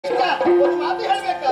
ಒಂದು ಮಾತು ಹೇಳ್ಬೇಕಾ?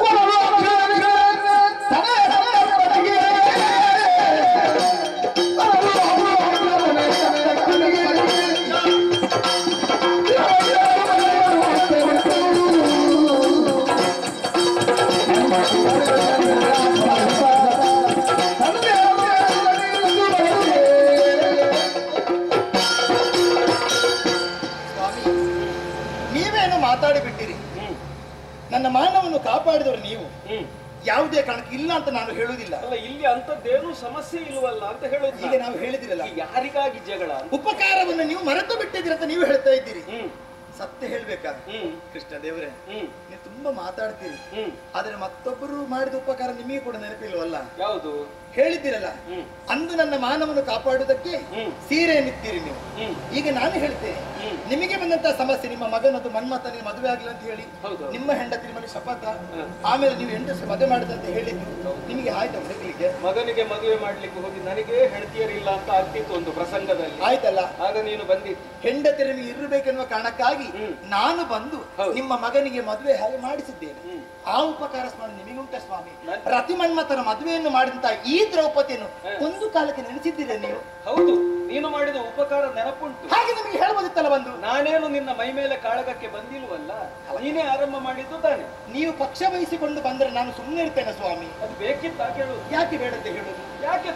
ನೀವೇನು ಮಾತಾಡಿಬಿಟ್ಟಿರಿ. ನನ್ನ ಮಾನವನ್ನು ಕಾಪಾಡಿದವರು ನೀವು. ಯಾವುದೇ ಕಾರಣಕ್ಕೆ ಇಲ್ಲ ಅಂತ ನಾನು ಹೇಳುವುದಿಲ್ಲ. ಅಲ್ಲ, ಇಲ್ಲಿ ಅಂತದ್ದೇನು ಸಮಸ್ಯೆ ಇಲ್ವಲ್ಲ ಅಂತ ಹೇಳೋದು. ಈಗ ನಾವು ಹೇಳಿದಿರಲ್ಲ, ಯಾರಿಗಾಗಿ ಜಗಳ? ಉಪಕಾರವನ್ನು ನೀವು ಮರೆತು ಬಿಟ್ಟಿದ್ದೀರಿ ಅಂತ ನೀವು ಹೇಳ್ತಾ ಇದ್ದೀರಿ. ಸತ್ಯ ಹೇಳ್ಬೇಕಾದ್ರೆ ಕೃಷ್ಣ ದೇವರೇ, ನೀವು ತುಂಬಾ ಮಾತಾಡ್ತೀರಿ, ಆದ್ರೆ ಮತ್ತೊಬ್ಬರು ಮಾಡಿದ ಉಪಕಾರ ನಿಮಗೆ ಕೂಡ ನೆನಪಿಲ್ವಲ್ಲ? ಯಾವುದು ಹೇಳಿದ್ದೀರಲ್ಲ, ಅಂದು ನನ್ನ ಮಾನವನ್ನು ಕಾಪಾಡುವುದಕ್ಕೆ ಸೀರೆ ನಿಂತೀರಿ ನೀವು. ಈಗ ನಾನು ಹೇಳ್ತೇನೆ, ನಿಮಗೆ ಬಂದಂತಹ ಸಮಸ್ಯೆ, ನಿಮ್ಮ ಮಗನದು ಮನ್ಮಥನಿಗೆ ಮದುವೆ ಆಗ್ಲಿ ಅಂತ ಹೇಳಿ ನಿಮ್ಮ ಹೆಂಡತಿ ನಿಮ್ಮಲ್ಲಿ ಶಪಥ, ಆಮೇಲೆ ನೀವು ಹೆಂಡತಿ ಮದುವೆ ಮಾಡಿದಂತ ಹೇಳಿದ್ದು ನಿಮಗೆ ಆಯ್ತಾ ಹುಡುಗಲಿಕ್ಕೆ? ಮಗನಿಗೆ ಮದುವೆ ಮಾಡ್ಲಿಕ್ಕೆ ಹೋಗಿ ನನಗೆ ಹೆಂಡತಿಯರಿಲ್ಲ ಅಂತ ಆಗ್ತಿತ್ತು ಒಂದು ಪ್ರಸಂಗದಲ್ಲಿ. ಆಯ್ತಲ್ಲ, ಆಗ ನೀನು ಬಂದಿತ್ತು. ಹೆಂಡತಿ ನಿಮಗೆ ಇರಬೇಕೆನ್ನುವ ಕಾರಣಕ್ಕಾಗಿ ನಾನು ಬಂದು ನಿಮ್ಮ ಮಗನಿಗೆ ಮದುವೆ ಹಾಗೆ ಮಾಡಿಸಿದ್ದೇನೆ. ಆ ಉಪಕಾರ ಸ್ಮರಣೆ ನಿಮಗೆ ಉಂಟ ಸ್ವಾಮಿ? ರತಿ ಮನ್ಮಥನ ಮದುವೆಯನ್ನು ಮಾಡಿದಂತ ಈ ದ್ರೌಪದಿಯನ್ನು ಒಂದು ಕಾಲಕ್ಕೆ ನೆನೆಸಿದ್ದೀರ ನೀವು? ಹೌದು, ನೀನು ಮಾಡಿದ ಉಪಕಾರ ನೆನಪುಂಟು. ಹಾಗೆ ನಿಮಗೆ ಹೇಳಬಹುದಿತ್ತಲ್ಲ ಬಂದು. ನಾನೇನು ನಿನ್ನ ಮೈ ಮೇಲೆ ಕಾಳಗಕ್ಕೆ ಬಂದಿಲ್ವಲ್ಲ, ನೀನೇ ಆರಂಭ ಮಾಡಿದ್ದು ತಾನೆ. ನೀವು ಪಕ್ಷ ವಹಿಸಿಕೊಂಡು ಬಂದ್ರೆ ನಾನು ಸುಮ್ಮನೆ ಇರ್ತೇನೆ ಸ್ವಾಮಿ. ಅದು ಬೇಕಿತ್ತ ಕೇಳುದು? ಯಾಕೆ ಬೇಡಂತ ಹೇಳುದು? ಯಾಕೆ?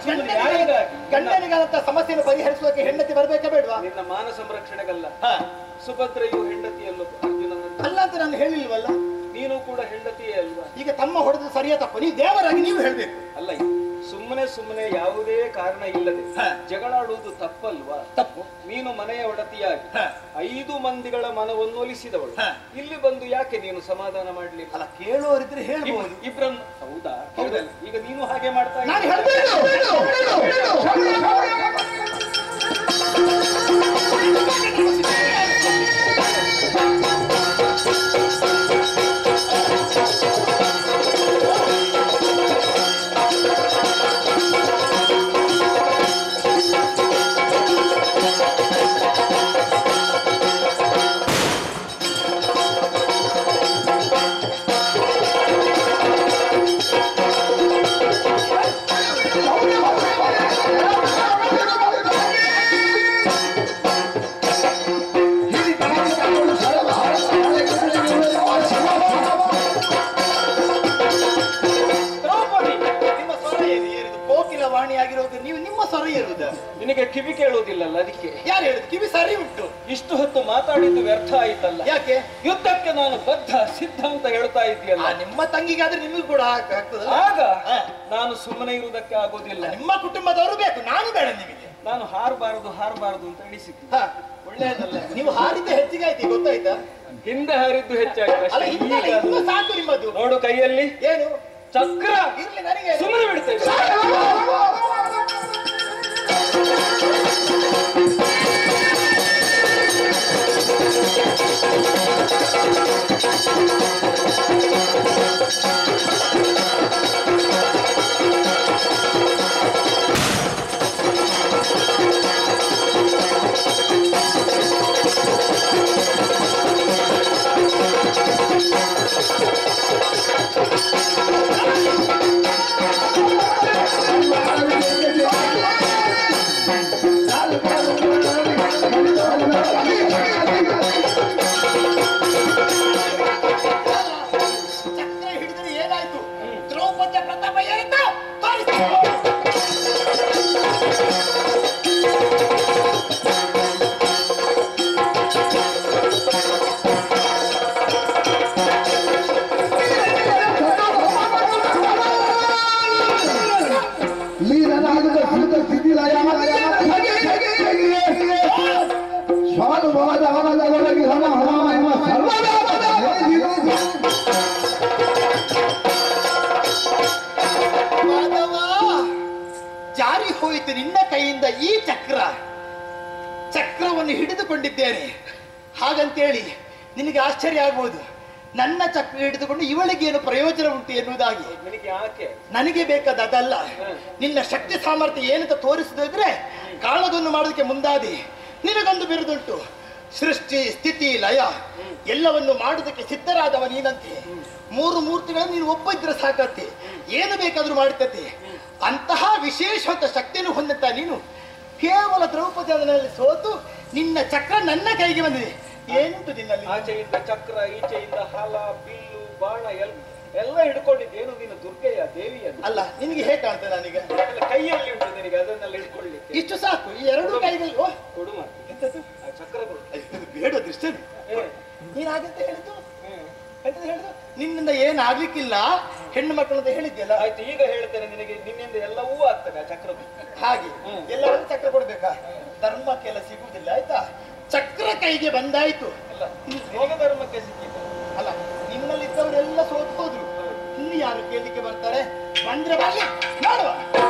ಗಂಡನಿಗಾದಂತ ಸಮಸ್ಯೆಯನ್ನು ಪರಿಹರಿಸುವುದಕ್ಕೆ ಹೆಂಡತಿ ಬರ್ಬೇಕಾ ಬೇಡವಾ? ನಿನ್ನ ಮಾನ ಸಂರಕ್ಷಣೆಗಲ್ಲ. ಸುಭದ್ರೆಯು ಹೆಂಡತಿಯಲ್ಲೂ ಅರ್ಜುನನನ್ನು ಅಲ್ಲ ಅಂತ ನಾನು ಹೇಳಿಲ್ವಲ್ಲ. ನೀನು ಕೂಡ ಹೆಂಡತಿಯೇ ಅಲ್ವಾ? ಈಗ ತಮ್ಮ ಹೊಡೆದು ಸರಿಯಾ ತಪ್ಪ? ನೀವು ದೇವರಾಗಿ ನೀವು ಹೇಳ್ಬೇಕು. ಅಲ್ಲ, ಸುಮ್ಮನೆ ಯಾವುದೇ ಕಾರಣ ಇಲ್ಲದೆ ಜಗಳಾಡುವುದು ತಪ್ಪಲ್ವಾ? ತಪ್ಪು. ನೀನು ಮನೆಯ ಒಡತಿಯಾಗಿ 5 ಮಂದಿಗಳ ಮನವನ್ನು ಒಲಿಸಿದವಳು, ಇಲ್ಲಿ ಬಂದು ಯಾಕೆ ನೀನು ಸಮಾಧಾನ ಮಾಡ್ಲಿಲ್ಲ? ಅಲ್ಲ, ಕೇಳುವವರಿದ್ರೆ ಹೇಳ್ಬೋದು. ಇಬ್ರನ್ನು. ಹೌದಾ? ಹೌದಲ್ಲ. ಈಗ ನೀನು ಹಾಗೆ ಮಾಡ್ತಾ ನಾನು ಹೇಳ್ತೇನೆ. ನಿನಗೆ ಕಿವಿ ಕೇಳುವುದಿಲ್ಲಲ್ಲ, ಅದಕ್ಕೆ. ಯಾರು ಹೇಳುದು? ಕಿವಿ ಸರಿ ಉಂಟು. ಇಷ್ಟು ಹೊತ್ತು ಮಾತಾಡಿದ್ದು ವ್ಯರ್ಥ ಆಯ್ತಲ್ಲ. ಯಾಕೆ? ಯುದ್ಧಕ್ಕೆ ನಾನು ಬದ್ಧ ಸಿದ್ಧ ಅಂತ ಹೇಳ್ತಾ ಇದ್ದೀಯಲ್ಲ. ನಿಮ್ಮ ತಂಗಿಗಾದ್ರೆ ನಿಮಗೂ ಕೂಡ ಆಗ್ತದ. ಆಗ ನಾನು ಸುಮ್ಮನೆ ಇರುವುದಕ್ಕೆ ಆಗೋದಿಲ್ಲ. ನಿಮ್ಮ ಕುಟುಂಬದವರು ಬೇಕು, ನಾನು ಬೇಡ ನಿಮಗೆ. ನಾನು ಹಾರಬಾರದು ಅಂತ ಎಣಿಸಿದ್ದೆ. ಒಳ್ಳೆಯದಲ್ಲ. ನೀವು ಹಾರಿದ್ದ ಹೆಚ್ಚಿಗೆ ಆಯ್ತು, ಗೊತ್ತಾಯ್ತಾ? ಹಿಂದೆ ಹಾರಿದ್ದು ಹೆಚ್ಚಾಗಿ ಸಾಕು ನಿಮ್ಮದು. ನೋಡು ಕೈಯಲ್ಲಿ ಏನು ಚಕ್ರ. ಇರ್ಲಿ, ನನಗೆ ಸುಮ್ಮನೆ ಬಿಡ್ತೇನೆ. ಜಾರಿ ಹೋಯಿತು ನಿನ್ನ ಕೈಯಿಂದ ಈ ಚಕ್ರವನ್ನು ಹಿಡಿದುಕೊಂಡಿದ್ದೇನೆ. ಹಾಗಂತೇಳಿ ನಿನಗೆ ಆಶ್ಚರ್ಯ ಆಗ್ಬೋದು, ನನ್ನ ಚಕ್ರ ಹಿಡಿದುಕೊಂಡು ಇವಳಿಗೆ ಏನು ಪ್ರಯೋಜನ ಉಂಟು ಎನ್ನುವುದಾಗಿ. ನನಗೆ ಬೇಕಾದ ಅದಲ್ಲ. ನಿನ್ನ ಶಕ್ತಿ ಸಾಮರ್ಥ್ಯ ಏನಂತ ತೋರಿಸಿದ್ರೆ ಕಾಳಗವನ್ನು ಮಾಡೋದಕ್ಕೆ ಮುಂದಾದಿ. ನಿನಗೊಂದು ಬಿರುದುಂಟು, ಸೃಷ್ಟಿ ಸ್ಥಿತಿ ಲಯ ಎಲ್ಲವನ್ನು ಮಾಡುವುದಕ್ಕೆ ಸಿದ್ಧರಾದವ ನೀನಂತೆ. ಮೂರು ಮೂರ್ತಿಗಳನ್ನು ನೀನು ಒಬ್ಬ ಇದ್ರೆ ಸಾಕತ್ತೆ, ಏನು ಬೇಕಾದ್ರೂ ಮಾಡ್ತತೆ. ಅಂತಹ ವಿಶೇಷವಾದ ಶಕ್ತಿಯನ್ನು ಹೊಂದಂತ ನೀನು ಕೇವಲ ದ್ರೌಪದಿ ಅದರಲ್ಲಿ ಸೋತು ನಿನ್ನ ಚಕ್ರ ನನ್ನ ಕೈಗೆ ಬಂದಿದೆ. ಏನುಂಟು ನಿನ್ನಲ್ಲಿ? ಆಚೆಯಿಂದ ಚಕ್ರ, ಈಚೆಯಿಂದ ಹಲ, ಬಿಲ್ಲು, ಬಾಣ ಎಲ್ಲ ಹಿಡ್ಕೊಂಡಿದ್ದೇನು ನೀನು ದುರ್ಗೆಯ ದೇವಿಯನ್ನು? ಅಲ್ಲ, ನಿನಗೆ ಹೇಗೆ ಕಾಣ್ತದೆ? ನನಗೆ ಕೈಯಲ್ಲಿ ಉಂಟು ನಿನಗೆ, ಅದನ್ನೆಲ್ಲ ಹಿಡ್ಕೊಳ್ಳಿಕ್ಕೆ ಇಷ್ಟು ಸಾಕು. ಈ ಎರಡು ಕೈಗಳು ಕೊಡು ಎಂತದ್ದು? ಆ ಚಕ್ರ ಕೊಡು. ಬೇಡ ದೃಷ್ಟಿ. ನೀನ್ ಹಾಗಂತ ಹೇಳಿದ್ದು ಎಂತ ಹೇಳಿದ್ದು? ನಿನ್ನಿಂದ ಏನಾಗ್ಲಿಕ್ಕಿಲ್ಲ, ಹೆಣ್ಣು ಮಕ್ಕಳಂತ ಹೇಳಿದ್ಯಲ್ಲ. ಆಯ್ತು, ಈಗ ಹೇಳ್ತೇನೆ ನಿನಗೆ, ನಿನ್ನಿಂದ ಎಲ್ಲವೂ ಆಗ್ತದೆ ಆ ಚಕ್ರ. ಹಾಗೆ ಎಲ್ಲರೂ ಚಕ್ರ ಕೊಡ್ಬೇಕಾ? ಧರ್ಮಕ್ಕೆಲ್ಲ ಸಿಗುವುದಿಲ್ಲ, ಆಯ್ತಾ? ಚಕ್ರ ಕೈಗೆ ಬಂದಾಯ್ತು. ಅಲ್ಲ, ಯೋಗ ಧರ್ಮಕ್ಕೆ ಸಿಕ್ಕಿಲ್ಲ. ಅಲ್ಲ, ನಿಮ್ಮಲ್ಲಿ ಇದ್ದವರೆಲ್ಲ ಸೋತು ಹೋದ್ರು. ಇನ್ನು ಯಾರು ಕೇಳಲಿಕ್ಕೆ ಬರ್ತಾರೆ? ಬಂದ್ರೆ ಬರ್ಲಿ, ನೋಡುವ.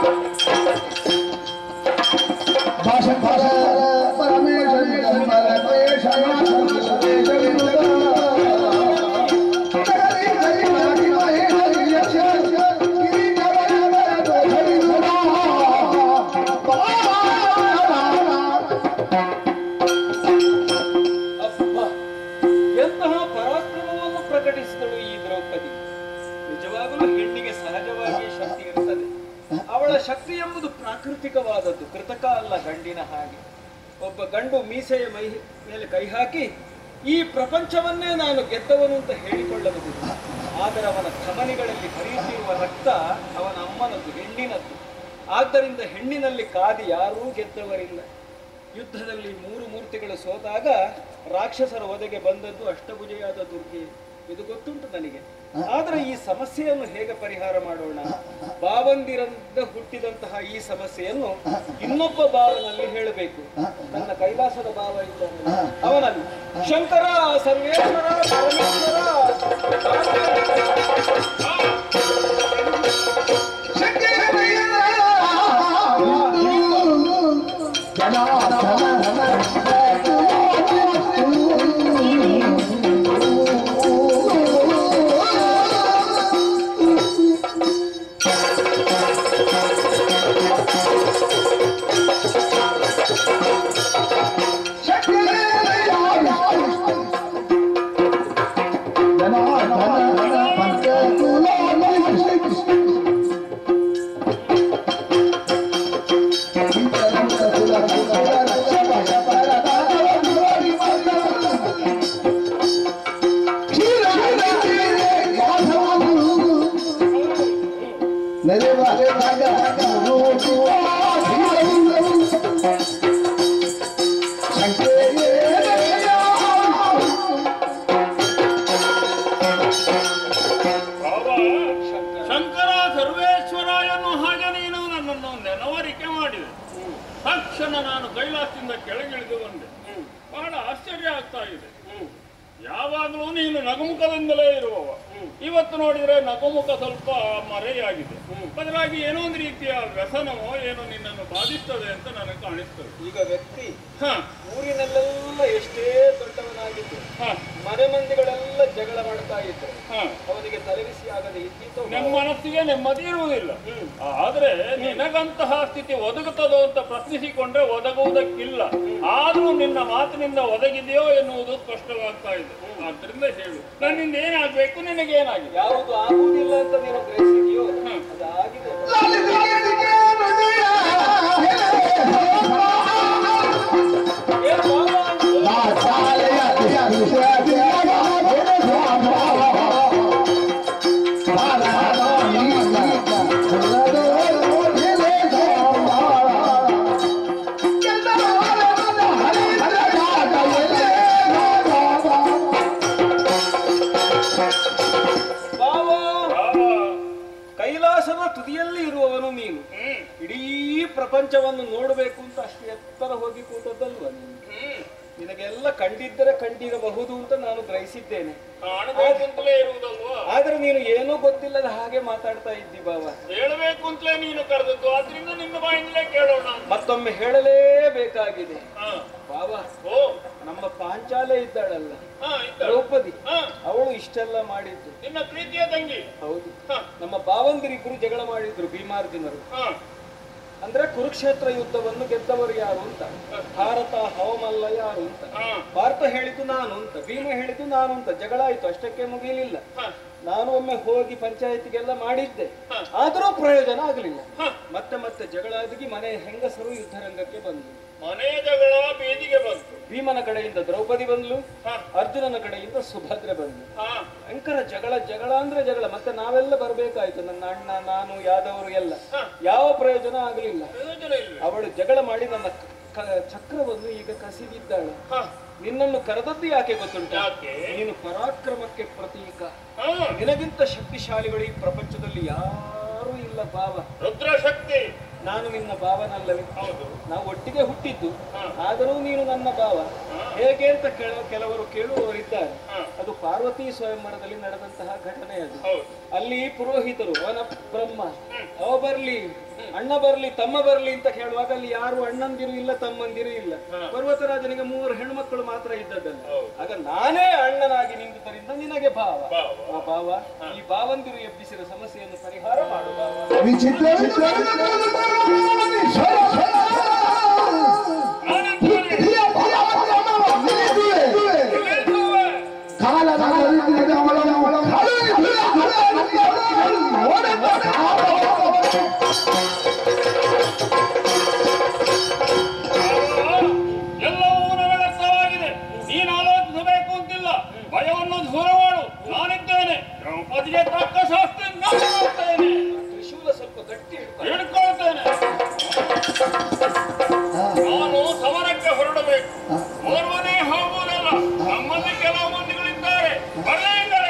ಎಂತಹ ಪರಾಕ್ರಮವನ್ನು ಪ್ರಕಟಿಸಿದಳು ಈ ದ್ರೌಪದಿ. ನಿಜವಾಗಲೂ ಹೆಣ್ಣಿಗೆ ಸಹಜವಾಗಿ ಶಕ್ತಿ ಇರುತ್ತದೆ. ಅವಳ ಶಕ್ತಿ ಎಂಬುದು ಪ್ರಾಕೃತಿಕವಾದದ್ದು, ಕೃತಕ ಅಲ್ಲ. ಗಂಡಿನ ಹಾಗೆ ಒಬ್ಬ ಗಂಡು ಮೀಸೆಯ ಮೇಲೆ ಕೈ ಹಾಕಿ ಈ ಪ್ರಪಂಚವನ್ನೇ ನಾನು ಗೆದ್ದವನು ಅಂತ ಹೇಳಿಕೊಳ್ಳಬಹುದು. ಆದರೆ ಅವನ ಧಮನಿಗಳಲ್ಲಿ ಹರಿಯುತ್ತಿರುವ ರಕ್ತ ಅವನ ಅಮ್ಮನದ್ದು, ಹೆಣ್ಣಿನದ್ದು. ಆದ್ದರಿಂದ ಹೆಣ್ಣಿನಲ್ಲಿ ಕಾದಿ ಯಾರೂ ಗೆದ್ದವರಿಲ್ಲ. ಯುದ್ಧದಲ್ಲಿ ಮೂರು ಮೂರ್ತಿಗಳು ಸೋತಾಗ ರಾಕ್ಷಸರ ಒದೆಗೆ ಬಂದದ್ದು ಅಷ್ಟಭುಜೆಯಾದ ದುರ್ಗೆ. ಇದು ಗೊತ್ತುಂಟು ನನಗೆ. ಆದರೆ ಈ ಸಮಸ್ಯೆಯನ್ನು ಹೇಗೆ ಪರಿಹಾರ ಮಾಡೋಣ? ಭಾವಂದಿರಿಂದ ಹುಟ್ಟಿದಂತಹ ಈ ಸಮಸ್ಯೆಯನ್ನು ಇನ್ನೊಬ್ಬ ಭಾವನಲ್ಲಿ ಹೇಳಬೇಕು. ನನ್ನ ಕೈಲಾಸದ ಭಾವ ಇದ್ದಾನೆ, ಅವನಲ್ಲಿ ಶಂಕರ, ಸರ್ವೇಶ್ವರ, ಪರಮೇಶ್ವರ. ಶಂಕರ ಸರ್ವೇಶ್ವರ ಎನ್ನುವ ಹಾಗೆ ನೀನು ನನ್ನನ್ನು ನೆನವರಿಕೆ ಮಾಡಿದೆ. ತಕ್ಷಣ ನಾನು ಕೈಲಾಸದಿಂದ ಕೆಳಗಿಳಿದು ಬಂದೆ. ಬಹಳ ಆಶ್ಚರ್ಯ ಆಗ್ತಾ ಇದೆ. ಯಾವಾಗಲೂ ನೀನು ನಗುಮುಖದಿಂದಲೇ ಇರುವವ. ಇವತ್ತು ನೋಡಿದ್ರೆ ನಗುಮುಖ ಸ್ವಲ್ಪ ಮರೆಯಾಗಿದೆ. ಬದಲಾಗಿ ಏನೋ ಒಂದು ರೀತಿಯ ವ್ಯಸನವೋ ಏನೋ ನಿನ್ನನ್ನು ಬಾಧಿಸ್ತದೆ ಅಂತ ನನಗೆ ಕಾಣಿಸ್ತದೆ. ಈಗ ವ್ಯಕ್ತಿ ಊರಿನಲ್ಲೆಲ್ಲ ಎಷ್ಟೇ ದೊಡ್ಡವನಾಗಿದ್ದು ಮನೆ ಮಂದಿಗಳೆಲ್ಲ ಜಗಳ ಮಾಡ್ತಾ ಇದ್ರು, ಅವನಿಗೆ ತಲೆಬಿಸಿ ಆಗದೆ ಇದ್ದಿತ್ತು. ನಮ್ಮ ಮನಸ್ಸಿಗೆ ನೆಮ್ಮದಿ ಇರುವುದಿಲ್ಲ. ಆದ್ರೆ ನಿನಗಂತಹ ಸ್ಥಿತಿ ಒದಗುತ್ತದೋ ಅಂತ ಪ್ರಶ್ನಿಸಿಕೊಂಡ್ರೆ ಒದಗುವುದಕ್ಕಿಲ್ಲ. ಆದ್ರೂ ನಿನ್ನ ಮಾತಿನಿಂದ ಒದಗಿದೆಯೋ ಎನ್ನುವುದು ಸ್ಪಷ್ಟವಾಗ್ತಾ ಇದೆ. ಆದ್ರಿಂದ ಹೇಳು, ನನ್ನಿಂದ ಏನಾಗ್ಬೇಕು, ನಿನಗೇನಾಗಿದೆ? ಯಾವುದು ಆಗುವುದಿಲ್ಲ ಅಂತ ನೀನು ಗ್ರಹಿಸಿದೆಯೋ ಅದಾಗಿದೆ. ಕೈಲಾಸದ ತುದಿಯಲ್ಲಿ ಇರುವವನು ನೀನು. ಇಡೀ ಪ್ರಪಂಚವನ್ನು ನೋಡಬೇಕು ಅಂತ ಅಷ್ಟು ಎತ್ತರ ಹೋಗಿ ಕೂತದ್ದಲ್ವ ನೀನು? ನಿನಗೆಲ್ಲ ಕಂಡಿದ್ದರೆ ಕಂಡಿರಬಹುದು ಅಂತ ನಾನು ಗ್ರಹಿಸಿದ್ದೇನೆ. ಆದ್ರೆ ನೀನು ಏನೂ ಗೊತ್ತಿಲ್ಲದ ಹಾಗೆ ಮಾತಾಡ್ತಾ ಇದ್ದಿ ಬಾವ. ಹೇಳಬೇಕು ಅಂತಲೇ ನೀನು ಕರೆದದ್ದು, ಆದ್ರಿಂದ ನಿನ್ನ ಬಾಯಿಂದಲೇ ಕೇಳೋಣ. ಮತ್ತೊಮ್ಮೆ ಹೇಳಲೇಬೇಕಾಗಿದೆ ಬಾವ. ನಮ್ಮ ಪಾಂಚಾಲೆ ಇದ್ದಾಳಲ್ಲ ದ್ರೌಪದಿ, ಅವಳು ಇಷ್ಟೆಲ್ಲ ಮಾಡಿದ್ದು ನಿನ್ನ ಪ್ರೀತಿಯ ತಂಗಿ. ಹೌದು. ನಮ್ಮ ಭಾವಂದಿರಿಬ್ರು ಜಗಳ ಮಾಡಿದ್ರು ಭೀಮಾರ್ಜುನರು. ಅಂದ್ರೆ ಕುರುಕ್ಷೇತ್ರ ಯುದ್ಧವನ್ನು ಗೆದ್ದವರು ಯಾರು ಅಂತ, ಭಾರತ ಹವಮಲ್ಲ ಯಾರು ಅಂತ, ಭಾರತ ಹೇಳಿದ್ದು ನಾನು ಅಂತ, ಭೀಮ ಹೇಳಿದ್ದು ನಾನು ಅಂತ, ಜಗಳ ಆಯ್ತು, ಅಷ್ಟಕ್ಕೆ ಮುಗಿಯಲಿಲ್ಲ. ನಾನು ಒಮ್ಮೆ ಹೋಗಿ ಪಂಚಾಯತಿಗೆಲ್ಲ ಮಾಡಿದ್ದೆ, ಆದರೂ ಪ್ರಯೋಜನ ಆಗಲಿಲ್ಲ. ಮತ್ತೆ ಮತ್ತೆ ಜಗಳ ಆಗಿ ಮನೆ ಹೆಂಗಸರು ಯುದ್ಧರಂಗಕ್ಕೆ ಬಂದ್ರು, ಮನೆಯ ಜಗಳ ಬೀದಿಗೆ ಬಂತು. ಭೀಮನ ಕಡೆಯಿಂದ ದ್ರೌಪದಿ ಬಂದ್ಲು, ಅರ್ಜುನನ ಕಡೆಯಿಂದ ಸುಭದ್ರೆ ಬಂದ್ಲು. ಭಯಂಕರ ಜಗಳ, ಜಗಳ ಅಂದ್ರೆ ಜಗಳ. ಮತ್ತೆ ನಾವೆಲ್ಲ ಬರ್ಬೇಕಾಯ್ತು, ನನ್ನ ಅಣ್ಣ, ನಾನು, ಯಾದವರು ಎಲ್ಲ. ಯಾವ ಪ್ರಯೋಜನ ಆಗಲಿಲ್ಲ. ಅವಳು ಜಗಳ ಮಾಡಿ ನನ್ನ ಚಕ್ರವನ್ನು ಈಗ ಕಸಿದಿದ್ದಾಳೆ. ನಿನ್ನನ್ನು ಕರೆದದ್ದು ಯಾಕೆ ಗೊತ್ತುಂಟು? ನೀನು ಪರಾಕ್ರಮಕ್ಕೆ ಪ್ರತೀಕ. ನಿನಗಿಂತ ಶಕ್ತಿಶಾಲಿಗಳು ಈ ಪ್ರಪಂಚದಲ್ಲಿ ಯಾರೂ ಇಲ್ಲ ಭಾವ. ರುದ್ರಶಕ್ತಿ. ನಾನು ನಿನ್ನ ಭಾವನಲ್ಲವೇ? ನಾವು ಒಟ್ಟಿಗೆ ಹುಟ್ಟಿದ್ದು, ಆದರೂ ನೀನು ನನ್ನ ಭಾವ. ಹೇಗೆ ಅಂತ ಕೆಲವರು ಕೇಳುವವರಿದ್ದಾರೆ. ಅದು ಪಾರ್ವತಿ ಸ್ವಯಂವರದಲ್ಲಿ ನಡೆದಂತಹ ಘಟನೆ ಅದು. ಅಲ್ಲಿ ಪುರೋಹಿತರು ಅವನ ಬ್ರಹ್ಮ, ಅವ ಬರ್ಲಿ, ಅಣ್ಣ ಬರ್ಲಿ, ತಮ್ಮ ಬರ್ಲಿ ಅಂತ ಹೇಳುವಾಗ ಅಲ್ಲಿ ಯಾರು ಅಣ್ಣಂದಿರು ಇಲ್ಲ, ತಮ್ಮಂದಿರು ಇಲ್ಲ. ಪರ್ವತರಾಜನಿಗೆ 3 ಹೆಣ್ಮಕ್ಕಳು ಮಾತ್ರ ಇದ್ದದ್ದಲ್ಲ. ಆಗ ನಾನೇ ಅಣ್ಣನಾಗಿ ನಿಂತುದರಿಂದ ನಿನಗೆ ಭಾವ. ಆ ಭಾವ, ಈ ಭಾವಂದಿರು ಎಬ್ಬಿಸಿದ ಸಮಸ್ಯೆಯನ್ನು ಪರಿಹಾರ ಮಾಡು ಭಾವ. ಎಲ್ಲವೂ ವ್ಯರ್ಥವಾಗಿದೆ. ನೀನು ಆಲೋಚಿಸಬೇಕು ಅಂತಿಲ್ಲ. ಭಯವನ್ನು ದೂರ ಮಾಡು, ನಾನಿದ್ದೇನೆ. ದ್ರೌಪದಿಗೆ ತಕ್ಕ ಶಾಸ್ತ್ರ ನಾನು ತ್ರಿಶೂಲ ಸ್ವಲ್ಪ ಗಟ್ಟಿ ಹಿಡ್ಕೊಳ್ತೇನೆ. ನಾನು ಸಮರಕ್ಕೆ ಹೊರಡಬೇಕು. ಓರ್ವನೇ ಹೋಗುವುದಲ್ಲ. ನಮ್ಮಲ್ಲಿ ಕೆಲವು ಮಂದಿಗಳಿದ್ದಾರೆ. ಬರಲಿದ್ದಾರೆ.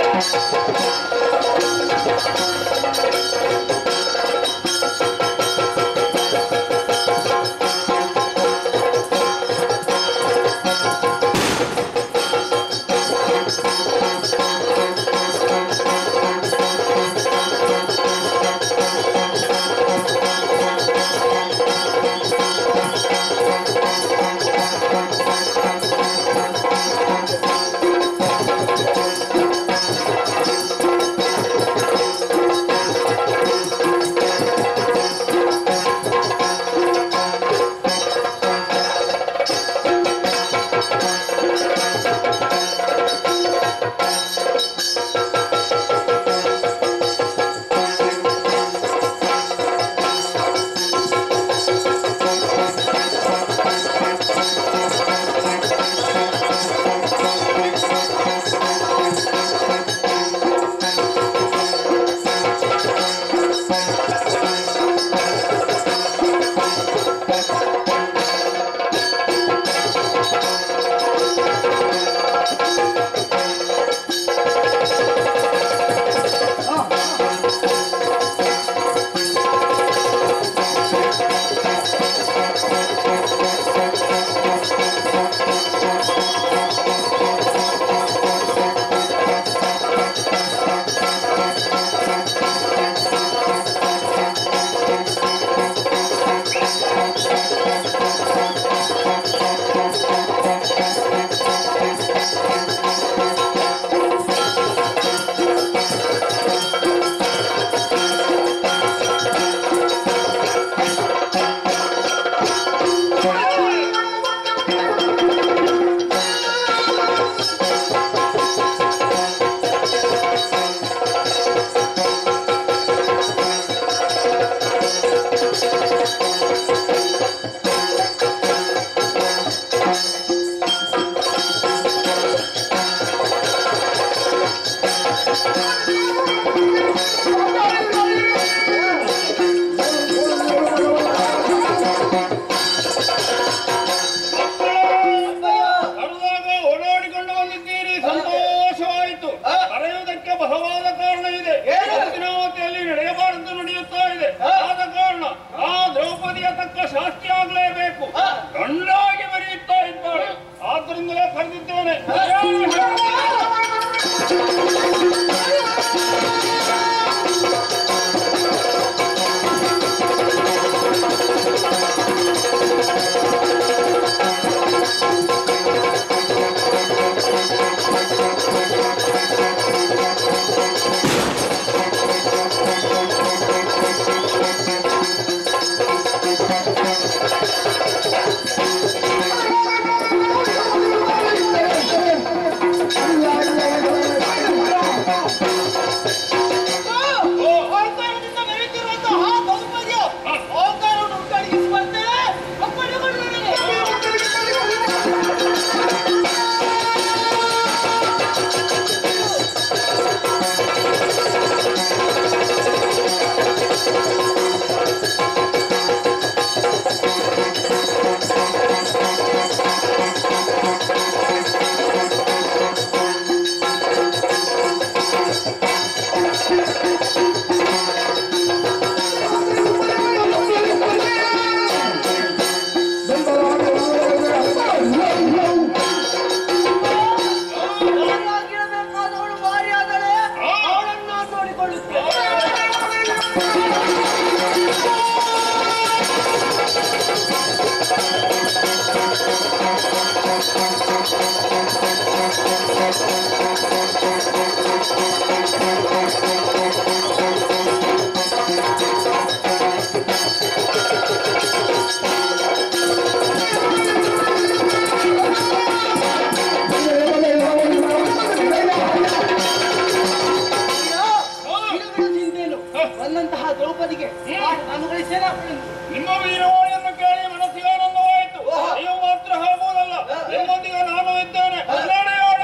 ನಿಮ್ಮ ವೀರವಾಣಿಯನ್ನು ಕೇಳಿ ಮನಸ್ಸಿಗೆ ಆನಂದವಾಯಿತು. ನೀವು ಮಾತ್ರ ಹೋಗುವುದಲ್ಲ, ನಿಮ್ಮೊಂದಿಗೆ ನಾನು ಇದ್ದೇನೆ. ನಡೆಯೋಣ.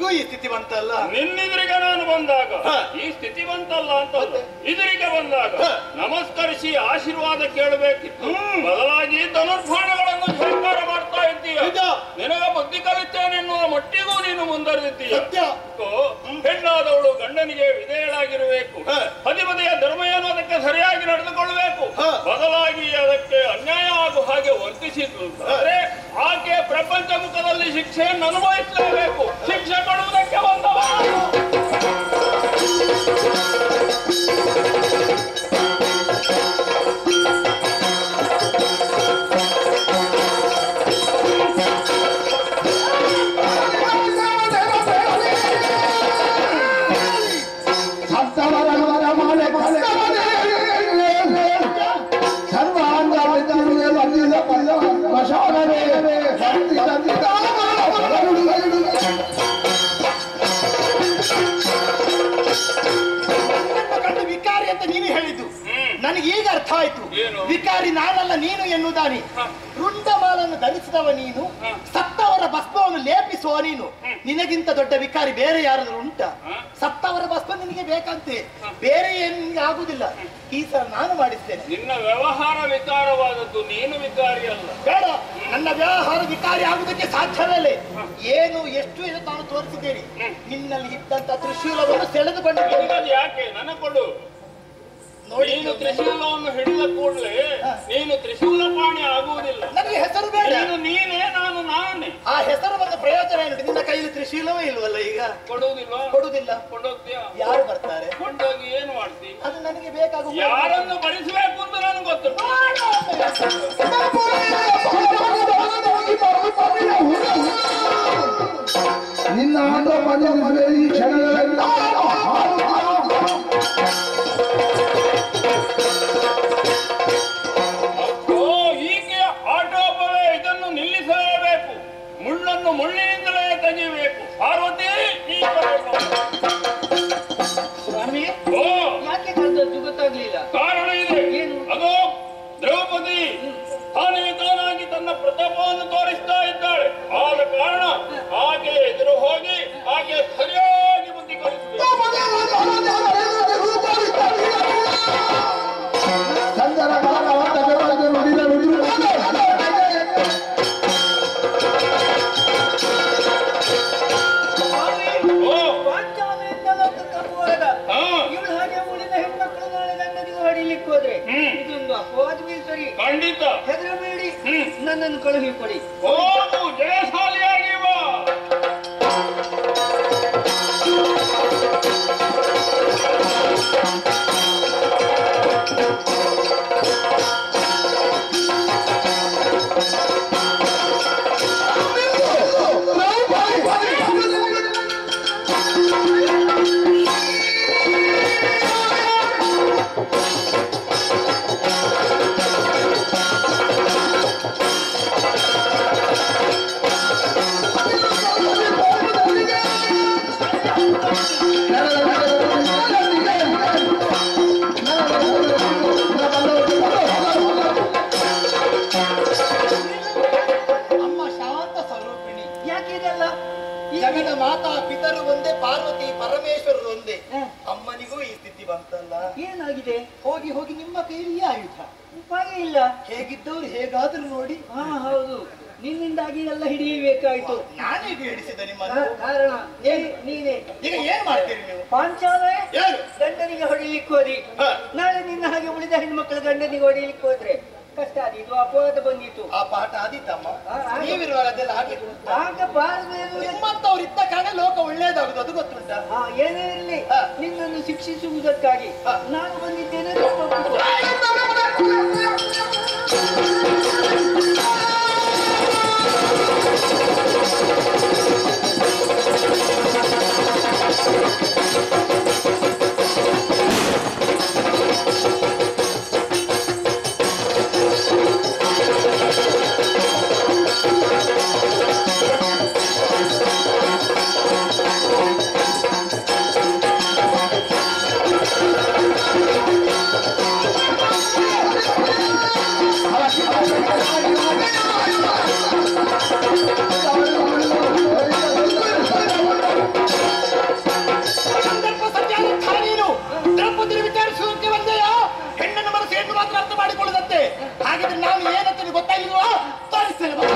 ನಿನಗೂ ಈ ಸ್ಥಿತಿ ಬಂತಲ್ಲ. ನಿನ್ನೆದುರಿಗೆ ನಾನು ಬಂದಾಗ ಈ ಸ್ಥಿತಿ ಬಂತಲ್ಲ ಅಂತ ಎದುರಿಗೆ ಬಂದಾಗ ನಮಸ್ಕರಿಸಿ ಆಶೀರ್ವಾದ ಕೇಳಬೇಕಿತ್ತು. ಬದಲಾಗಿ ಧನುರ್ಬಾಣಗಳನ್ನು ಸ್ವೀಕಾರ ಮಾಡ್ತಾ ಇದ್ದೀಯ. ನಿನಗ ಬುದ್ಧಿ ಕಲಿತೇನೆ ಎನ್ನುವ ಮಟ್ಟಿಗೂ ನೀನು ಮುಂದರಿದ್ದೀಯ. ಹೆಣ್ಣಾದವಳು ಗಂಡನಿಗೆ ವಿಧೇಯಳಾಗಿರಬೇಕು. ಹದಿಮದೆಯ ಧರ್ಮ ಏನು ಅದಕ್ಕೆ ಸರಿಯಾಗಿ ನಡೆದುಕೊಳ್ಳಬೇಕು. ಬದಲಾಗಿ ಅದಕ್ಕೆ ಅನ್ಯಾಯ ಆಗುವ ಹಾಗೆ ವರ್ತಿಸಿದ್ದು ಆದರೆ ಆಕೆ ಪ್ರಪಂಚ ಮುಖದಲ್ಲಿ ಶಿಕ್ಷೆಯನ್ನು ಅನುಭವಿಸಲೇಬೇಕು. ಶಿಕ್ಷೆ ಕೊಡುವುದಕ್ಕೆ ಬಂದವ. ವಿಕಾರಿ ಅಂತ ನೀನು ಹೇಳಿದ್ದು ನನಗೆ ಈಗ ಅರ್ಥ ಆಯ್ತು. ವಿಕಾರಿ ನಾನಲ್ಲ ನೀನು ಎನ್ನುವುದಾನಿ. ರುಂಡಮಾಲನ್ನು ಧರಿಸಿದವ ನೀನು, ಸತ್ತವರ ಭಸ್ಮವನ್ನು ಲೇಪಿಸುವ ನೀನು. ನಿನಗಿಂತ ದೊಡ್ಡ ವಿಕಾರಿ ಬೇರೆ ಯಾರಾದ್ರೂ ಉಂಟ? ಸತ್ತವರ ಭಸ್ಮ ನಿನಗೆ ಬೇಕಂತೆ, ಬೇರೆ ಏನು ನಿನಗೆ ಆಗುದಿಲ್ಲ. ಈ ಸಲ ನಾನು ಮಾಡಿಸ್ತೇನೆ. ನಿನ್ನ ವ್ಯವಹಾರ ವಿಕಾರವಾದದ್ದು, ನೀನು ವಿಕಾರಿ ಅಲ್ಲ. ಬೇಡ, ನನ್ನ ವ್ಯವಹಾರ ವಿಕಾರಿ ಆಗುವುದಕ್ಕೆ ಸಾಧ್ಯವೇ. ಏನು ಎಷ್ಟು ಇದು ತಾನು ತೋರಿಸಿದ್ದೇನೆ. ನಿನ್ನಲ್ಲಿ ಇದ್ದಂತ ತ್ರಿಶೂಲವನ್ನು ಸೆಳೆದುಕೊಂಡಿದ್ದೇನೆ. ಯಾಕೆ ನನಗೆ ಕೊಡು. ನೀನು ತ್ರಿಶೂಲವನ್ನು ಹಿಡಿದ ಕೂಡಲೇ ನೀನು ತ್ರಿಶೂಲ ಪಾಣಿ ಆಗುವುದಿಲ್ಲ. ನನಗೆ ಹೆಸರು ಬೇಡ. ನೀನೇ, ನಾನು ನಾನೇ. ಆ ಹೆಸರು ಬಂದ ಪ್ರಯೋಜನ ಏನು? ನಿನ್ನ ಕೈಯಲ್ಲಿ ತ್ರಿಶೂಲವೇ ಇಲ್ವಲ್ಲ ಈಗ. ಕೊಡುವುದಿಲ್ವಾ? ಕೊಡುವುದಿಲ್ಲ. ಕೊಂಡೋಗ್ತೀಯಾ? ಯಾರು ಬರ್ತಾರೆ? ಕೊಂಡೋಗಿ ಏನು ಮಾಡ್ತಿ? ಅದು ನನಗೆ ಬೇಕಾಗುವ ಯಾರನ್ನು ಭರಿಸಬೇಕು ಅಂತ ನನಗೆ ಗೊತ್ತು. ನಿನ್ನ ಈ ಕ್ಷಣಗಳಲ್ಲಿ ಹೀಗೆ ಆಟೋಪವೇ ಇದನ್ನು ನಿಲ್ಲಿಸಲೇಬೇಕು. ಮುಳ್ಳನ್ನು ಮುಳ್ಳಿನಿಂದಲೇ ತೆಗೆಯಬೇಕು. ಪಾರ್ವತಿ ಯಾಕೆ ಕರೆದದ್ದು ಗೊತ್ತಾಗ್ಲಿಲ್ಲ. ಕಾರಣ ಇದೆ. ಅದು ದ್ರೌಪದಿ ತಾನೇ ತಾನಾಗಿ ತನ್ನ ಪ್ರತಾಪವನ್ನು ತೋರಿಸ್ತಾ ಇದ್ದಾಳೆ. ಆದ ಕಾರಣ ಹಾಗೆ ಎದುರು ಹೋಗಿ ಹಾಗೆ ಸರಿಯಾಗಿ ಬುದ್ಧಿ ಕಲಿಸಬೇಕು. ಇದೊಂದು ಅಪವಾದವೇ ಸರಿ. ಖಂಡಿತ ಹೆದರಬೇಡಿ, ನನ್ನನ್ನು ಕಳುಹಿಕೊಡಿ. ಹೋಗು, ಜಯಶಾಲಿಯಾಗಿ ಬಾ. ಜಗದ ಮಾತಾ ಪಿತರು ಒಂದೇ, ಪಾರ್ವತಿ ಪರಮೇಶ್ವರರು ಒಂದೇ. ಅಮ್ಮನಿಗೂ ಈ ಸ್ಥಿತಿ ಬಂತಲ್ಲ. ಏನಾಗಿದೆ? ಹೋಗಿ ಹೋಗಿ ನಿಮ್ಮ ಕೈಯಲ್ಲಿ ಆಯುಧ ಉಪಾಯ ಇಲ್ಲ. ಹೇಗಿದ್ದವ್ರು ಹೇಗಾದ್ರೂ ನೋಡಿ. ಹೌದು, ನಿನ್ನಿಂದಾಗಿ ಎಲ್ಲ ಹಿಡಿಯಬೇಕಾಯ್ತು. ನಾನೀಗ ಹಿಡಿಸಿದ ನಿಮ್ಮನ್ನು. ಕಾರಣ ನೀನೇ. ಈಗ ಏನ್ ಮಾಡ್ತೀರಿ ನೀವು? ಪಾಂಚಾಲೆ ಗಂಡನಿಗೆ ಹೊಡಿಲಿಕ್ಕೆ ಹೋದಿ. ನಾಳೆ ನಿನ್ನ ಹಾಗೆ ಉಳಿದ ಹೆಣ್ಮಕ್ಳ ಗಂಡನಿಗೆ ಹೊಡಿಲಿಕ್ಕೆ ಹೋದ್ರೆ ಕಷ್ಟ ಆದೀತು, ಅಪವಾದ ಬಂದಿತ್ತು. ಆ ಪಾಠ ಆದೀತಮ್ಮ. ನೀವಿರುವಾಗ ಅದೆಲ್ಲ ಹಾಗೆ ಆಗಬಾರದು. ನಿಮ್ಮಂತವ್ರು ಇದ್ದ ಕಾರಣ ಲೋಕ ಒಳ್ಳೇದಾಗುದು, ಅದು ಗೊತ್ತುಂಟ. ಏನೇ ಇರಲಿ, ನಿನ್ನನ್ನು ಶಿಕ್ಷಿಸುವುದಕ್ಕಾಗಿ ನಾನು ಬಂದಿದ್ದೇನೆ. ಗೊತ್ತಾ ಇಲ್ವಾ? ತೋರಿಸ್ತೇನೆ ಬಾ.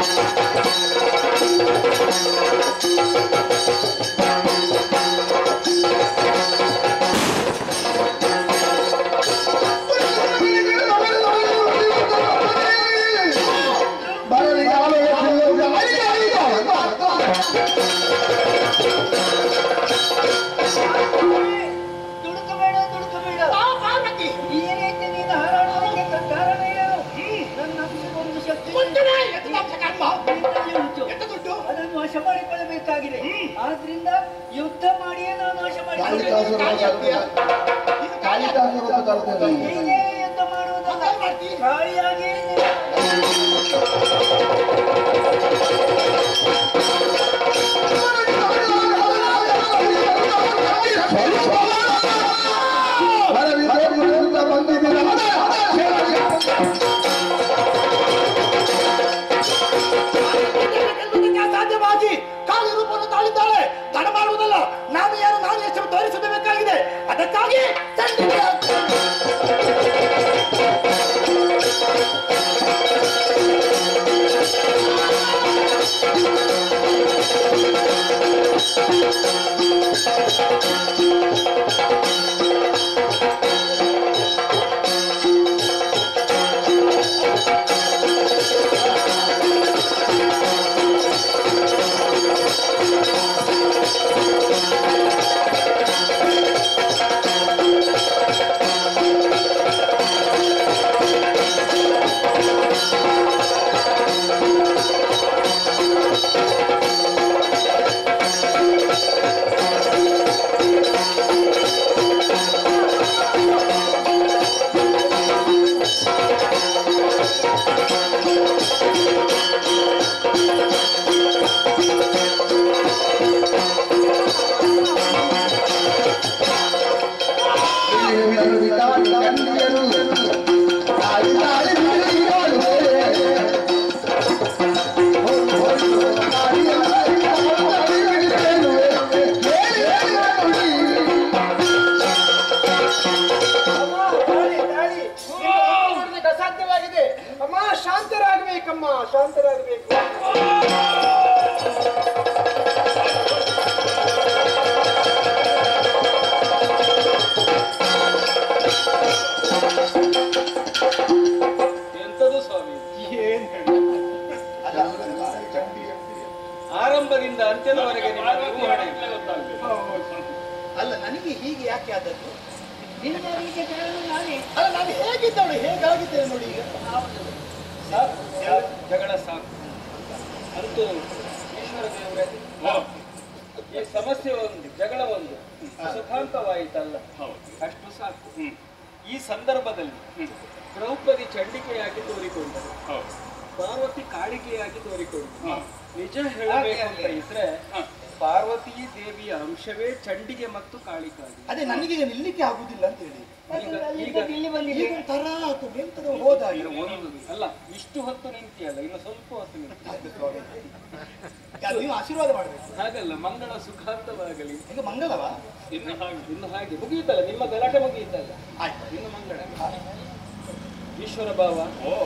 ದುಡುಕಬೇಡ ಪಾರ್ವತಿ ಈ ರೀತಿ ನೀನು ಹಾರಾಡುವುದಕ್ಕೆ ಕಾರಣ ಏನು? ನನ್ನ ಒಂದು ಶಕ್ತಿ ಅದನ್ನು ವಶ ಮಾಡಿಕೊಳ್ಳಬೇಕಾಗಿದೆ. ಆದ್ರಿಂದ ಯುದ್ಧ ಮಾಡಿಯೇ ನಾನು ವಶ ಮಾಡಿಕೊಳ್ಳಬೇಕು. ಹೀಗೆ ಯುದ್ಧ ಮಾಡುವುದಲ್ಲ, ಕಾಳಿಯಾಗಿ ಸಾಧ್ಯವಾಗಿ ಕಾಲಿ ರೂಪವನ್ನು ತಾಳಿದ್ದಾಳೆ. ತಡ ಮಾಡುವುದಲ್ಲ, ನಾನು ಯಾರು, ನಾನು ಎಷ್ಟು ತೋರಿಸಬೇಕಾಗಿದೆ. ಅದಕ್ಕಾಗಿ ಅಸಾಧ್ಯವಾಗಿದೆ. ಅಮ್ಮ ಶಾಂತರಾಗಬೇಕಮ್ಮ, ಶಾಂತರಾಗಬೇಕು. ಎಂತದು ಸ್ವಾಮಿ? ಆರಂಭದಿಂದ ಅಂತ್ಯದವರೆಗೆ ನಿಮ್ಮ ನಿರ್ವಹಣೆ ಅಲ್ಲ, ನನಗೆ ಹೀಗೆ ಯಾಕೆ ಆದದ್ದು? ನಿನ್ನ ರೀತಿಯ ಕಾರಣ ನಾನೇ. ಅಲ್ಲ, ನಾನು ಹೇಗಿದ್ದವಳು ಹೇಗಾಗಿದ್ದೇನೆ ನೋಡಿ ಈಗ. ಸಾಕು, ಜಗಳ ಸಾಕು. ಅಂತೂ ಈಶ್ವರ ದೇವರೇ, ಈ ಸಮಸ್ಯೆ ಒಂದು, ಜಗಳ ಒಂದು ಸುಖಾಂತವಾಯಿತಲ್ಲ, ಅಷ್ಟು ಸಾಕು. ಈ ಸಂದರ್ಭದಲ್ಲಿ ದ್ರೌಪದಿ ಚಂಡಿಕೆಯಾಗಿ ತೋರಿಕೊಂಡರು, ಪಾರ್ವತಿ ಕಾಳಿಕೆಯಾಗಿ ತೋರಿಕೊಂಡರು. ನಿಜ ಹೇಳಬೇಕು ಅಂತ ಇದ್ರೆ ಪಾರ್ವತಿ ದೇವಿಯ ಅಂಶವೇ ಚಂಡಿಗೆ ಮತ್ತು ಕಾಳಿಕಾಗಿ. ಅದೇ ನನಗೆ ನಿಲ್ಲಿಕ್ಕೆ ಆಗುದಿಲ್ಲ ಅಂತ ಹೇಳಿ ಈಗ ಇಲ್ಲಿ ಬಂದಿದೆ. ಈಗ ತರ ಆತು, ಎಂತದೋ ಹೋದಾಗೆ. ಒಂದು ಅಲ್ಲ, ಇಷ್ಟು ಹೊತ್ತು ನಿಂತಿಯಲ್ಲ, ಇನ್ನು ಸ್ವಲ್ಪ ಹೊತ್ತು ನಿಂತು. ಅದು ನೀವು ಆಶೀರ್ವಾದ ಮಾಡಬೇಕು. ಹಾಗಲ್ಲ, ಮಂಗಳ ಸುಖಾಂತವಾಗಲಿ. ಈಗ ಮಂಗಲವಾ? ಇನ್ನು ಹಾಗೆ ಮುಗಿಯುತ್ತಲ್ಲ, ನಿಮ್ಮ ಗಲಾಟೆ ಮುಗಿಯುತ್ತಲ್ಲ, ಆಯ್ತು. ಇನ್ನು ಮಂಗಳ. ಈಶ್ವರ ಭಾವ,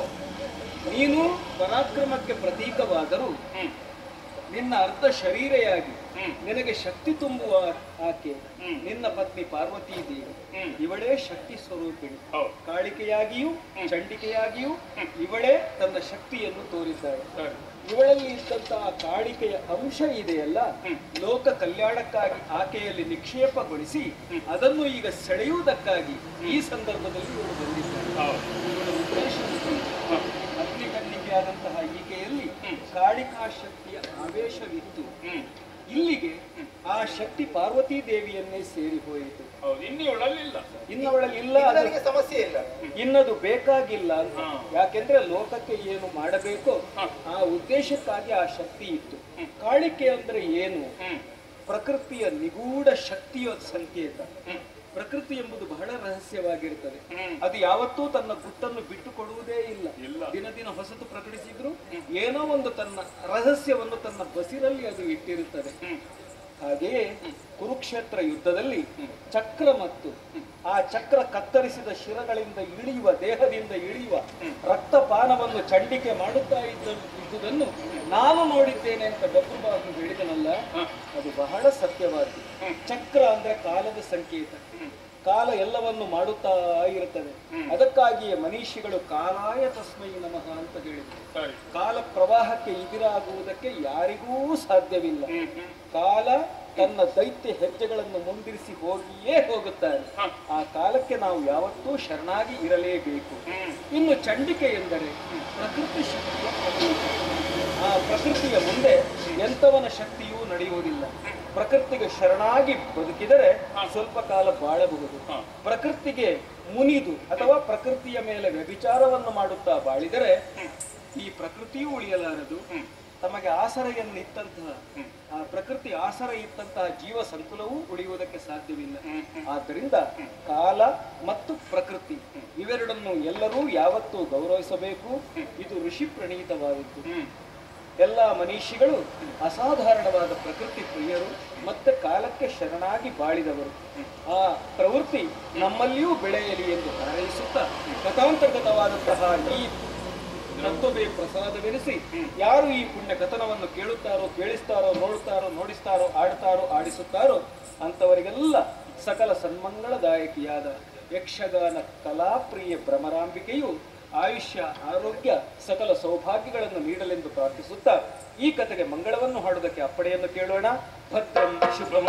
ನೀನು ಪರಾಕ್ರಮಕ್ಕೆ ಪ್ರತೀಕವಾದರೂ ನಿನ್ನ ಅರ್ಧ ಶರೀರೆಯಾಗಿ ನಿನಗೆ ಶಕ್ತಿ ತುಂಬುವ ಆಕೆ ನಿನ್ನ ಪತ್ನಿ ಪಾರ್ವತಿ ದೇವಿ. ಇವಳೇ ಶಕ್ತಿ ಸ್ವರೂಪಿಣಿ. ಕಾಳಿಕೆಯಾಗಿಯೂ ಚಂಡಿಕೆಯಾಗಿಯೂ ಇವಳೇ ತನ್ನ ಶಕ್ತಿಯನ್ನು ತೋರಿದ್ದಾಳೆ. ಇವಳಲ್ಲಿ ಇದ್ದಂತಹ ಕಾಳಿಕೆಯ ಅಂಶ ಇದೆಯಲ್ಲ, ಲೋಕ ಕಲ್ಯಾಣಕ್ಕಾಗಿ ಆಕೆಯಲ್ಲಿ ನಿಕ್ಷೇಪಗೊಳಿಸಿ ಅದನ್ನು ಈಗ ಸೆಳೆಯುವುದಕ್ಕಾಗಿ ಈ ಸಂದರ್ಭದಲ್ಲಿ ಇವಳು ಬಂದಿದ್ದಾಳೆ. ಇವಳ ಉದ್ದೇಶ ಅಗ್ನಿಕನ್ನಿಕೆಯಾದಂತಹ ಈಕೆಯಲ್ಲಿ ಕಾಳಿಕಾ ಶಕ್ತಿಯ ಆವೇಶವಿತ್ತು. ಇಲ್ಲಿಗೆ ಆ ಶಕ್ತಿ ಪಾರ್ವತಿ ದೇವಿಯನ್ನೇ ಸೇರಿ ಹೋಯಿತು. ಇನ್ನವಳಲ್ಲಿ ಇಲ್ಲ, ನನಗೆ ಸಮಸ್ಯೆ ಇಲ್ಲ, ಇನ್ನದು ಬೇಕಾಗಿಲ್ಲ ಅಂತ. ಯಾಕೆಂದ್ರೆ ಲೋಕಕ್ಕೆ ಏನು ಮಾಡಬೇಕೋ ಆ ಉದ್ದೇಶಕ್ಕಾಗಿ ಆ ಶಕ್ತಿ ಇತ್ತು. ಕಾಳಿಕೆ ಅಂದ್ರೆ ಏನು? ಪ್ರಕೃತಿಯ ನಿಗೂಢ ಶಕ್ತಿಯ ಸಂಕೇತ. ಪ್ರಕೃತಿ ಎಂಬುದು ಬಹಳ ರಹಸ್ಯವಾಗಿರ್ತದೆ. ಅದು ಯಾವತ್ತೂ ತನ್ನ ಗುಟ್ಟನ್ನು ಬಿಟ್ಟು ಕೊಡುವುದೇ ಇಲ್ಲ. ದಿನ ದಿನ ಹೊಸತು ಪ್ರಕಟಿಸಿದ್ರು ಏನೋ ಒಂದು ತನ್ನ ರಹಸ್ಯವನ್ನು ತನ್ನ ಬಸಿರಲ್ಲಿ ಅದು ಇಟ್ಟಿರುತ್ತದೆ. ಹಾಗೆಯೇ ಕುರುಕ್ಷೇತ್ರ ಯುದ್ಧದಲ್ಲಿ ಚಕ್ರ ಮತ್ತು ಆ ಚಕ್ರ ಕತ್ತರಿಸಿದ ಶಿರಗಳಿಂದ ಇಳಿಯುವ ದೇಹದಿಂದ ಇಳಿಯುವ ರಕ್ತಪಾನವನ್ನು ಚಂಡಿಕೆ ಮಾಡುತ್ತಾ ಇದ್ದುದನ್ನು ನಾನು ನೋಡಿದ್ದೇನೆ ಅಂತ ಡಬ್ಬುಬಾಹು ಹೇಳಿದನಲ್ಲ, ಅದು ಬಹಳ ಸತ್ಯವಾದ್ದು. ಚಕ್ರ ಅಂದ್ರೆ ಕಾಲದ ಸಂಕೇತ. ಕಾಲ ಎಲ್ಲವನ್ನು ಮಾಡುತ್ತಾ ಇರುತ್ತದೆ. ಅದಕ್ಕಾಗಿಯೇ ಮನೀಷಿಗಳು ಕಾಲಾಯ ತಸ್ಮೈ ನಮಃ ಅಂತ ಹೇಳಿದರು. ಕಾಲ ಪ್ರವಾಹಕ್ಕೆ ಎದುರಾಗುವುದಕ್ಕೆ ಯಾರಿಗೂ ಸಾಧ್ಯವಿಲ್ಲ. ಕಾಲ ತನ್ನ ದೈತ್ಯ ಹೆಜ್ಜೆಗಳನ್ನು ಮುಂದಿರಿಸಿ ಹೋಗಿಯೇ ಹೋಗುತ್ತಾರೆ. ಆ ಕಾಲಕ್ಕೆ ನಾವು ಯಾವತ್ತೂ ಶರಣಾಗಿ ಇರಲೇಬೇಕು. ಇನ್ನು ಚಂಡಿಕೆ ಎಂದರೆ ಪ್ರಕೃತಿ ಶಕ್ತಿಯ ಪ್ರತೀಕ. ಆ ಪ್ರಕೃತಿಯ ಮುಂದೆ ಎಂಥವನ ಶಕ್ತಿಯೂ ನಡೆಯುವುದಿಲ್ಲ. ಪ್ರಕೃತಿಗೆ ಶರಣಾಗಿ ಬದುಕಿದರೆ ಸ್ವಲ್ಪ ಕಾಲ ಬಾಳಬಹುದು. ಪ್ರಕೃತಿಗೆ ಮುನಿದು ಅಥವಾ ಪ್ರಕೃತಿಯ ಮೇಲೆ ವ್ಯಭಿಚಾರವನ್ನು ಮಾಡುತ್ತಾ ಬಾಳಿದರೆ ಈ ಪ್ರಕೃತಿಯೂ ಉಳಿಯಲಾರದು. ತಮಗೆ ಆಸರೆಯನ್ನಿತ್ತಂತಹ ಆ ಪ್ರಕೃತಿ ಆಸರೆ ಇತ್ತಂತಹ ಜೀವ ಸಂಕುಲವೂ ಉಳಿಯುವುದಕ್ಕೆ ಸಾಧ್ಯವಿಲ್ಲ. ಆದ್ದರಿಂದ ಕಾಲ ಮತ್ತು ಪ್ರಕೃತಿ ಇವೆರಡನ್ನು ಎಲ್ಲರೂ ಯಾವತ್ತೂ ಗೌರವಿಸಬೇಕು. ಇದು ಋಷಿ ಪ್ರಣೀತವಾದದ್ದು. ಎಲ್ಲ ಮನೀಷಿಗಳು ಅಸಾಧಾರಣವಾದ ಪ್ರಕೃತಿ ಪ್ರಿಯರು ಮತ್ತೆ ಕಾಲಕ್ಕೆ ಶರಣಾಗಿ ಬಾಳಿದವರು. ಆ ಪ್ರವೃತ್ತಿ ನಮ್ಮಲ್ಲಿಯೂ ಬೆಳೆಯಲಿ ಎಂದು ಹಾರೈಸುತ್ತಾ ಕಥಾಂತರ್ಗತವಾದಂತಹ ಈ ತತ್ವವೇ ಪ್ರಸಾದವೆನಿಸಿ ಯಾರು ಈ ಪುಣ್ಯ ಕಥನವನ್ನು ಕೇಳುತ್ತಾರೋ, ಕೇಳಿಸ್ತಾರೋ, ನೋಡುತ್ತಾರೋ, ನೋಡಿಸ್ತಾರೋ, ಆಡ್ತಾರೋ, ಆಡಿಸುತ್ತಾರೋ ಅಂತವರಿಗೆಲ್ಲ ಸಕಲ ಸನ್ಮಂಗಳದಾಯಕಿಯಾದ ಯಕ್ಷಗಾನ ಕಲಾಪ್ರಿಯ ಭ್ರಮರಾಂಬಿಕೆಯು ಆಯುಷ್ಯ, ಆರೋಗ್ಯ, ಸಕಲ ಸೌಭಾಗ್ಯಗಳನ್ನು ನೀಡಲೆಂದು ಪ್ರಾರ್ಥಿಸುತ್ತಾ ಈ ಕಥೆಗೆ ಮಂಗಳವನ್ನು ಹಾಡುವುದಕ್ಕೆ ಅಪ್ಪಣೆಯನ್ನು ಕೇಳೋಣ. ಭದ್ರಂ ಶುಭಂ.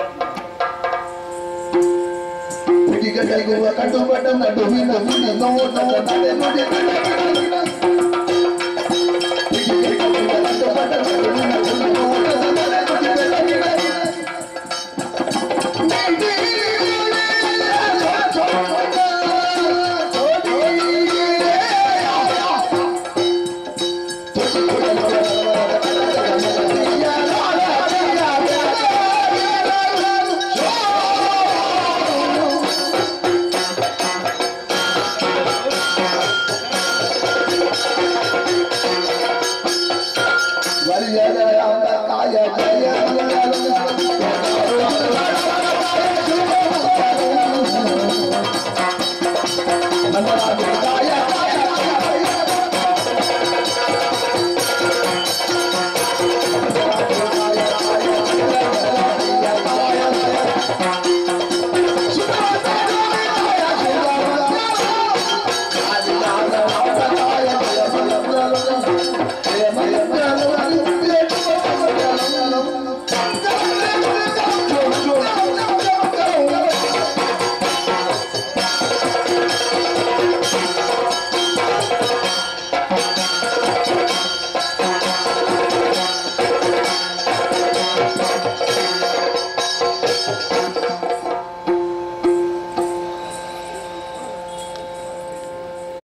Namo